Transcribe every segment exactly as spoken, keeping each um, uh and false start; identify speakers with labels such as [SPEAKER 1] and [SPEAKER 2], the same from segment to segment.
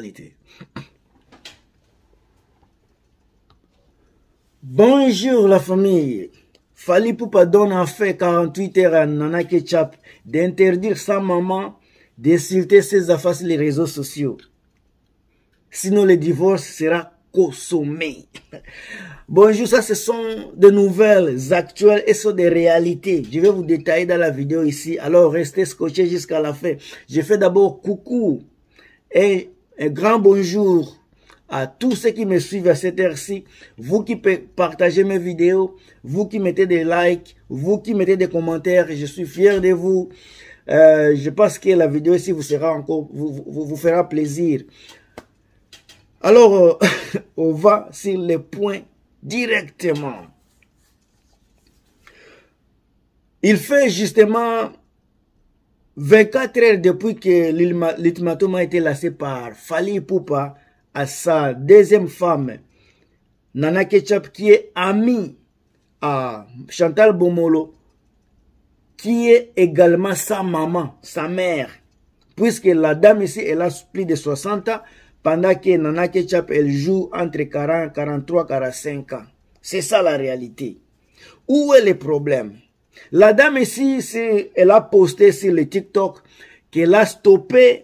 [SPEAKER 1] réalité. Bonjour la famille. Fally Ipupa donne en fait quarante-huit heures à Nana Ketchup d'interdire sa maman d'insulter ses affaires sur les réseaux sociaux. Sinon le divorce sera consommé. Bonjour, ça ce sont des nouvelles actuelles et ce sont des réalités. Je vais vous détailler dans la vidéo ici. Alors restez scotchés jusqu'à la fin. Je fais d'abord coucou et un grand bonjour à tous ceux qui me suivent à cette heure-ci, vous qui partagez mes vidéos, vous qui mettez des likes, vous qui mettez des commentaires, je suis fier de vous. Euh, je pense que la vidéo ici vous sera encore, vous, vous, vous fera plaisir. Alors, euh, on va sur les points directement. Il fait justement vingt-quatre heures depuis que l'ultimatum a été lancé par Fally Ipupa à sa deuxième femme, Nana Ketchup, qui est amie à Chantal Bomolo, qui est également sa maman, sa mère, puisque la dame ici, elle a plus de soixante ans, pendant que Nana Ketchup, elle joue entre quarante, quarante-trois, quarante-cinq ans. C'est ça la réalité. Où est le problème? La dame ici, elle a posté sur le TikTok qu'elle a stoppé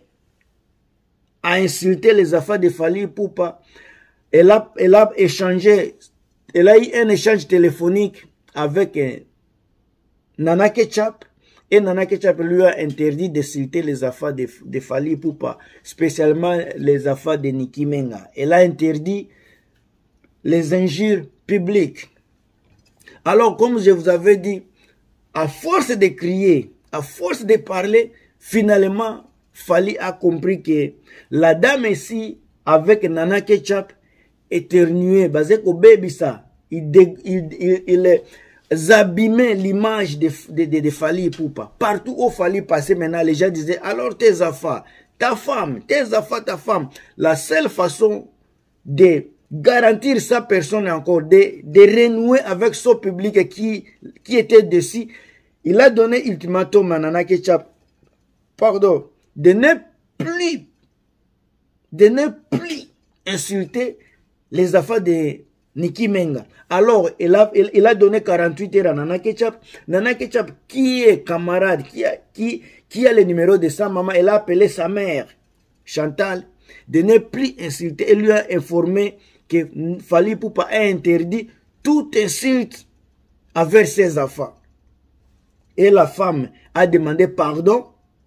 [SPEAKER 1] à insulter les affaires de Fally Ipupa. Elle a, elle a échangé, elle a eu un échange téléphonique avec euh, Nana Ketchup, et Nana Ketchup lui a interdit d'insulter les affaires de, de Fally Ipupa, spécialement les affaires de Nicki Menga. Elle a interdit les injures publiques. Alors, comme je vous avais dit, à force de crier, à force de parler, finalement, Fally a compris que la dame ici, avec Nana Ketchup, éternuait, basé au baby ça. Il, il, il, il abîmait l'image de, de, de, de Fally Ipupa. Partout où Fally passait maintenant, les gens disaient, alors tes affaires, ta femme, tes affaires, ta femme. La seule façon de garantir sa personne encore, de, de renouer avec son public qui, qui était dessus, il a donné ultimatum à Nana Ketchup, pardon, de ne plus, de ne plus insulter les affaires de Nicki Menga. Alors, il a, il, il a donné quarante-huit heures à Nana Ketchup. Nana Ketchup, qui est camarade, qui a, qui, qui a le numéro de sa maman, elle a appelé sa mère, Chantal, de ne plus insulter. Elle lui a informé que Fally Ipupa a interdit toute insulte envers ses enfants. Et la femme a demandé pardon.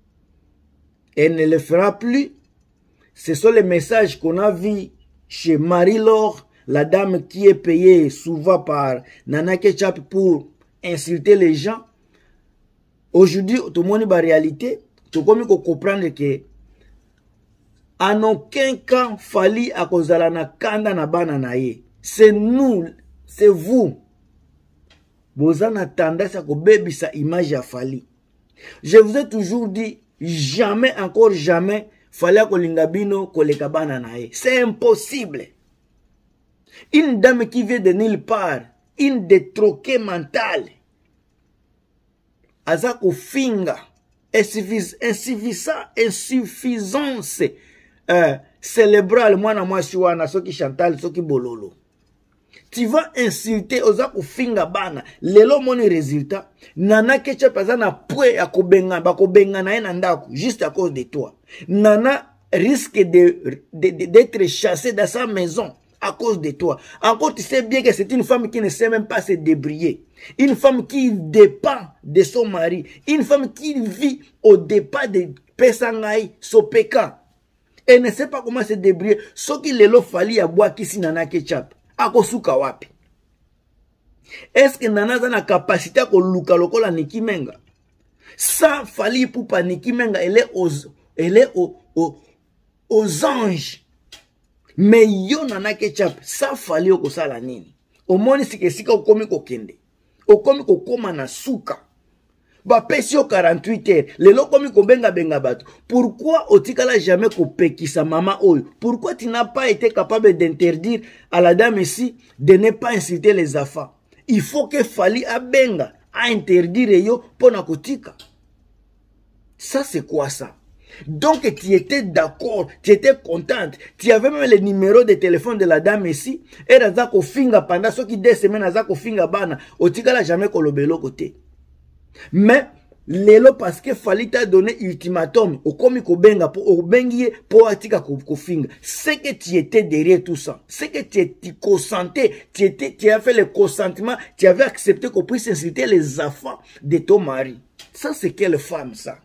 [SPEAKER 1] Elle ne le fera plus. Ce sont les messages qu'on a vus chez Marie-Laure, la dame qui est payée souvent par Nana Ketchup pour insulter les gens. Aujourd'hui, tout le monde est en réalité. Tout le monde comprendre que en aucun cas, Fally a kozala na kanda na bana na ye. C'est nous, c'est vous. Vous avez tendance à bébé sa image à Fally. Je vous ai toujours dit, jamais, encore jamais, Fally a kolingabino kolekabana na ye. C'est impossible. Une dame qui vient de nulle part, une détroquée mentale, azako finga, insuffisance, insuffisance euh, cérébrale, moi na moi siwana, soki Chantal, soki Bololo. Tu vas insulter ozako finga bana, lelo moni résultat, Nana Ketchup azana pwe ya kobenga, ba kobenga na ena ndako, juste à cause de toi. Nana risque de, de, de, d'être chassée dans sa maison à cause de toi. Encore, tu sais bien que c'est une femme qui ne sait même pas se débrouiller. Une femme qui dépend de son mari. Une femme qui vit au départ de Pesangaï, Sopeka. Elle ne sait pas comment se débrouiller. Ce qu'il est Fally à boire qui si Nana Ketchup. Akosuka wapi. Est-ce que Nana a la capacité à luka lokola Nicki Menga? Sans Fally Ipupa, Nicki Menga, elle est aux, elle est aux, aux, aux anges. Mais yo Nana Ketchup, ça Fally okosala nini? Omoni sike sika okomi kokende. Okomi kokoma na suka. Ba pesi yo quarante-huit heures. Lelo komi kobenga benga bato. Pourquoi otikala jamais kopekisa mama oyo? Pourquoi tu n'as pas été capable d'interdire à la dame ici de ne pas insulter les enfants? Il faut que Fally abenga, a interdire yo pona kotika. Ça c'est quoi ça? Donc tu étais d'accord, tu étais contente. Tu avais même le numéro de téléphone de la dame ici. Et raza ko finga pendant ce qui deux semaines raza ko finga bana. Otikala jamais kolobelo côté. Mais lelo parce que fallait t'a donné ultimatum au komi ko benga pour au bengier pour atika ko finga. C'est que tu étais derrière tout ça. C'est que tu tu consentais, tu étais tu as fait le consentement, tu avais accepté qu'on puisse inciter les enfants de ton mari. Ça c'est quelle femme ça?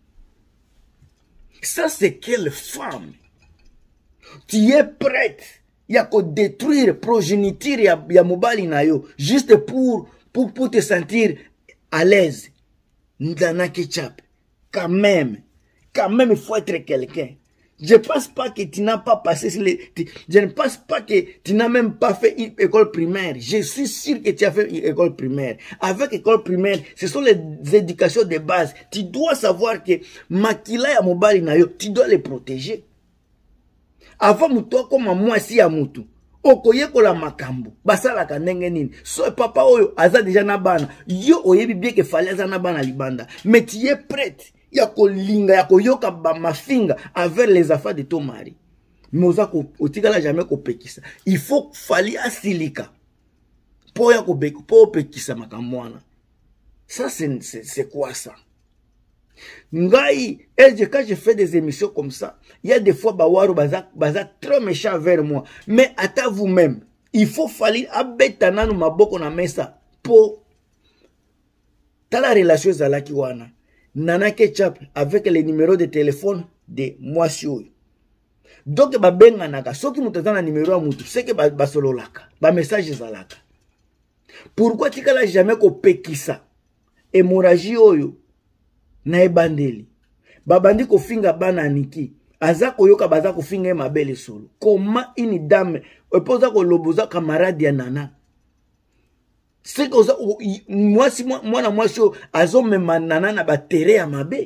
[SPEAKER 1] Ça, c'est quelle femme? Tu es prête. Il y a qu'à détruire progéniture ya, ya mobali na yo. Juste pour, pour, pour te sentir à l'aise. Ndana Ketchup. Quand même. Quand même, il faut être quelqu'un. Je ne pense pas que tu n'as pas passé les, tu, je ne pense pas que tu n'as même pas fait une école primaire. Je suis sûr que tu as fait une école primaire. Avec école primaire, ce sont les éducations de base. Tu dois savoir que makila ya mobali na yo, tu dois les protéger. Avant muto comme moi si ya mutu. Okoye kola makambo. Basala ka ndenge nini. So papa oyo aza déjà na bana. Yo oyebi bien que fallait aza na bana libanda. Mais tu es prête. Ya kolinga ya koyoka ba mafinga avec les affaires de ton mari. Mais oza ko otikala jamais ko pekisa. Il faut fali asilika. Po ya ko beko po pekisa makamwana. Ça c'est c'est quoi ça? Ngai, et quand je fais des émissions comme ça, il y a des fois bawaro baza baza trop méchant vers moi. Mais à vous-même, il faut fali abetana no maboko na mesa po tala relation zalaki wana. Nana Ketchup avec les numéros de téléphone de moi sur. Donc ba benga naka soki mutazana numéro ya mutu c'est que ba, ba solo laka ba message zalaka. Pourquoi tikala jamais ko pekisa hémorragie oyo na ebandeli ba bandi ko finga bana niki aza koyoka baza ko finga mabele solo. Comment une dame opoza ko loboza camarade ya nana? C'est que moi si moi moi na moi so azo mema nana na ba terre ya mabe.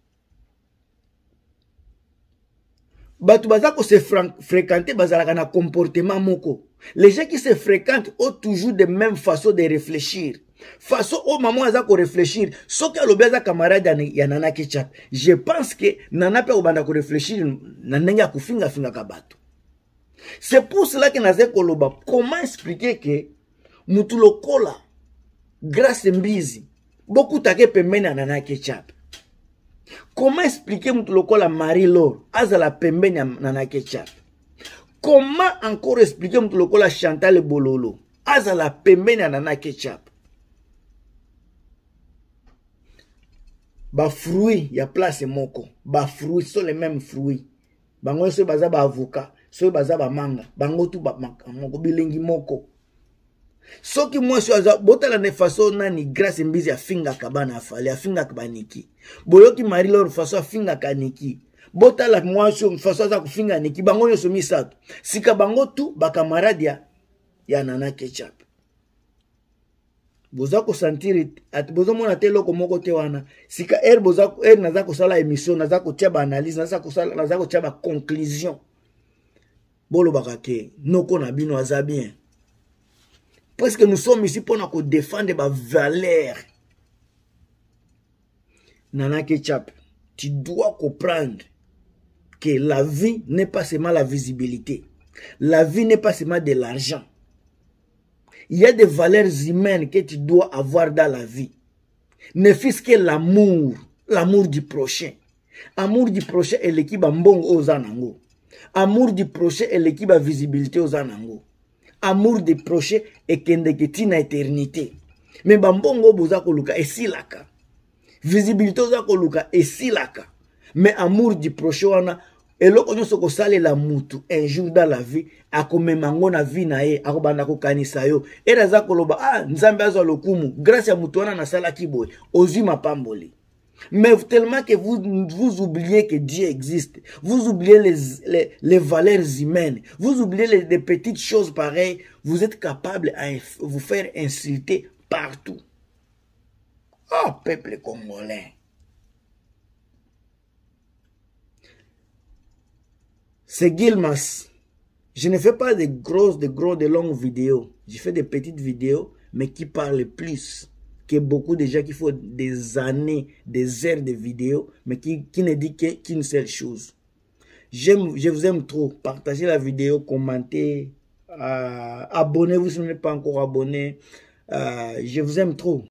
[SPEAKER 1] Batu baza ko se fréquenter bazalaka na comportement moko. Les gens qui se fréquentent ont toujours de même façon de réfléchir. Façon au maman aza ko réfléchir, so que lobeza camarade ya Nana Ketchup. Je pense que nana pe obanda ko réfléchir na ndenge ya kufinga finga ka batu. C'est pour cela que naze koloba comment expliquer que mutu lokola grâce mbizi beaucoup take pembeni na Nana Ketchup. Comment expliquer mutu lokola Marie-Laure azala pembeni na Nana Ketchup? Comment encore expliquer mutu lokola Chantal Bololo azala pembeni na Nana Ketchup? Ba fruits ya place moko, ba fruits sont les mêmes fruits. Bango so baza ba avocat, so baza ba manga, bango tu ba moko bilengi moko. Soki moi so aza botala ne façon nani grâce mbizi afinga kabana afale afinga kabaniki. Boyoki Marie-Laure façon afinga kaniki. Botala moi so façon aza kufinga niki bango nyoso misato. Sika bango tu ba camarade ya ya Nana Ketchup. Boza ko sentir at bozo mona te loko moko te wana sika er boza er naza ko sala émission naza ko tia ba analyse naza ko sala naza ko tia ba conclusion bolo bakake noko na bino aza bien parce que nous sommes ici pour nous défendre ba valeur. Nana Ketchup, tu dois comprendre que la vie n'est pas seulement la visibilité, la vie n'est pas seulement de l'argent. Il y a des valeurs humaines que tu dois avoir dans la vie. Ne fût-ce que l'amour, l'amour du prochain. Amour du prochain est l'équipe mbongo aux anango. Amour du prochain est l'équipe visibilité aux anango. Amour du prochain est kendeketi na éternité. Mais bambongo boza koluka esilaka. Visibilité oza koluka esilaka. Mais amour du prochain wana eloko nyonso ko salela mutu un jour dans la vie akomemango na vie na ye akobanda ko kanisa yo era za koloba ah nzambe azwa lokumu grâce ya mutu wana na sala kiboy ozwi mapamboli. Mais tellement que vous vous oubliez que Dieu existe, vous oubliez les les, les valeurs humaines, vous oubliez les, les petites choses pareilles, vous êtes capable à vous faire insulter partout. Oh peuple congolais. C'est Gilmas. Je ne fais pas de grosses, de gros, de longues vidéos. Je fais des petites vidéos, mais qui parlent plus, que beaucoup de gens qui font des années, des heures de vidéos, mais qui, qui ne dit qu'une seule chose. J'aime, je vous aime trop. Partagez la vidéo, commentez, euh, abonnez-vous si vous n'êtes pas encore abonné. Euh, je vous aime trop.